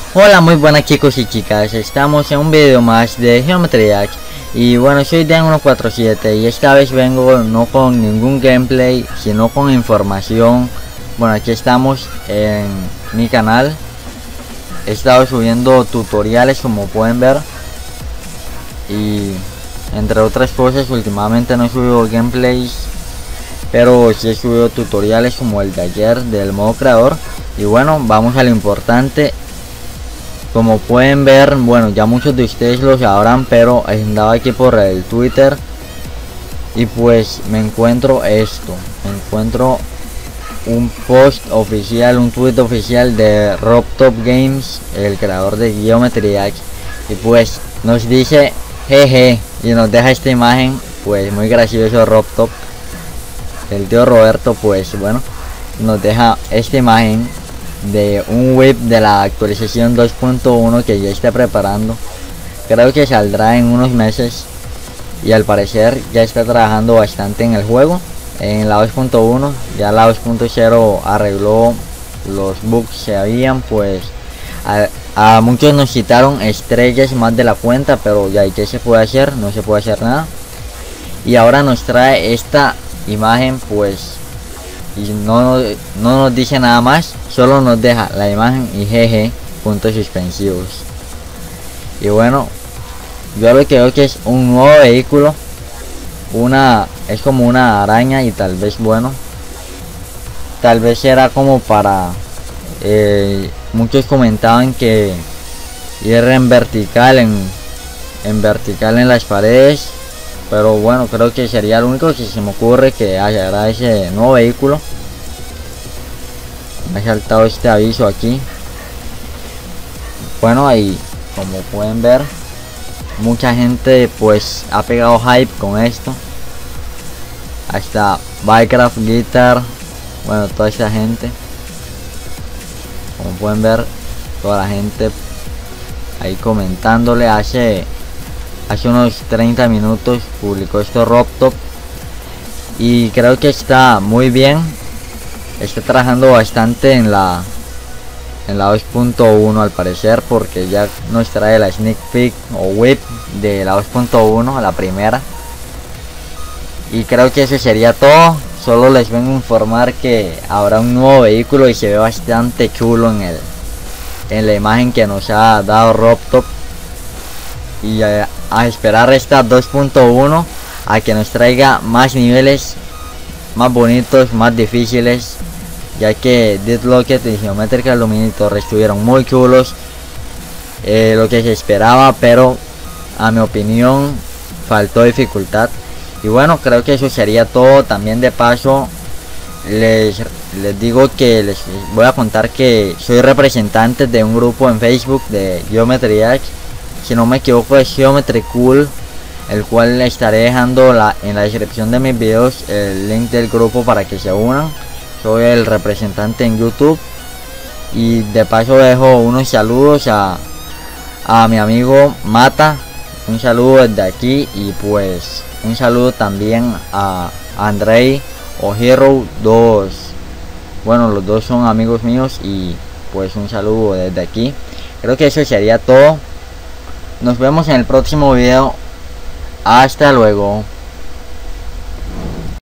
Hola, muy buenas chicos y chicas, estamos en un video más de Geometry Dash. Y bueno, soy Dan147 y esta vez vengo no con ningún gameplay, sino con información. Bueno, aquí estamos en mi canal. He estado subiendo tutoriales, como pueden ver, y entre otras cosas últimamente no he subido gameplays, pero sí he subido tutoriales como el de ayer del modo creador. Y bueno, vamos a lo importante. Como pueden ver, bueno, ya muchos de ustedes lo sabrán, pero andaba aquí por el Twitter y pues me encuentro un post oficial, un tweet oficial de RobTop Games, el creador de Geometry Dash, y pues nos dice jeje y nos deja esta imagen, pues muy gracioso. RobTop, el tío Roberto, pues bueno, nos deja esta imagen de un whip de la actualización 2.1 que ya está preparando. Creo que saldrá en unos meses y al parecer ya está trabajando bastante en el juego. En la 2.1, ya la 2.0 arregló los bugs que habían, pues a muchos nos quitaron estrellas más de la cuenta, pero ya ¿qué se puede hacer? No se puede hacer nada. Y ahora nos trae esta imagen, pues, y no nos dice nada más, solo nos deja la imagen y jeje, puntos suspensivos. Y bueno, yo lo que veo que es un nuevo vehículo, es como una araña, y tal vez, bueno, tal vez era como para muchos comentaban que ir en vertical en las paredes, pero bueno, creo que sería lo único que se me ocurre que hallará ese nuevo vehículo. Me ha saltado este aviso aquí. Bueno, ahí como pueden ver, mucha gente pues ha pegado hype con esto. Hasta Minecraft Guitar, bueno, toda esta gente, como pueden ver, toda la gente ahí comentándole. Hace unos 30 minutos publicó esto RobTop y creo que está muy bien. Está trabajando bastante en la 2.1 al parecer, porque ya nos trae la sneak peek o whip de la 2.1, la primera. Y creo que eso sería todo. Solo les vengo a informar que habrá un nuevo vehículo y se ve bastante chulo en la imagen que nos ha dado RobTop. Y a esperar esta 2.1 a que nos traiga más niveles, más bonitos, más difíciles, ya que Deadlocked y Geometrical Illuminator estuvieron muy chulos, lo que se esperaba, pero a mi opinión faltó dificultad. Y bueno, creo que eso sería todo. También de paso les digo que les voy a contar que soy representante de un grupo en Facebook de Geometry Dash. Si no me equivoco es Geometry Cool, el cual le estaré dejando en la descripción de mis videos el link del grupo para que se unan. Soy el representante en YouTube. Y de paso dejo unos saludos a mi amigo Mata, un saludo desde aquí, y pues un saludo también a Andrei o Hero 2. Bueno, los dos son amigos míos, y pues un saludo desde aquí. Creo que eso sería todo. Nos vemos en el próximo video. Hasta luego.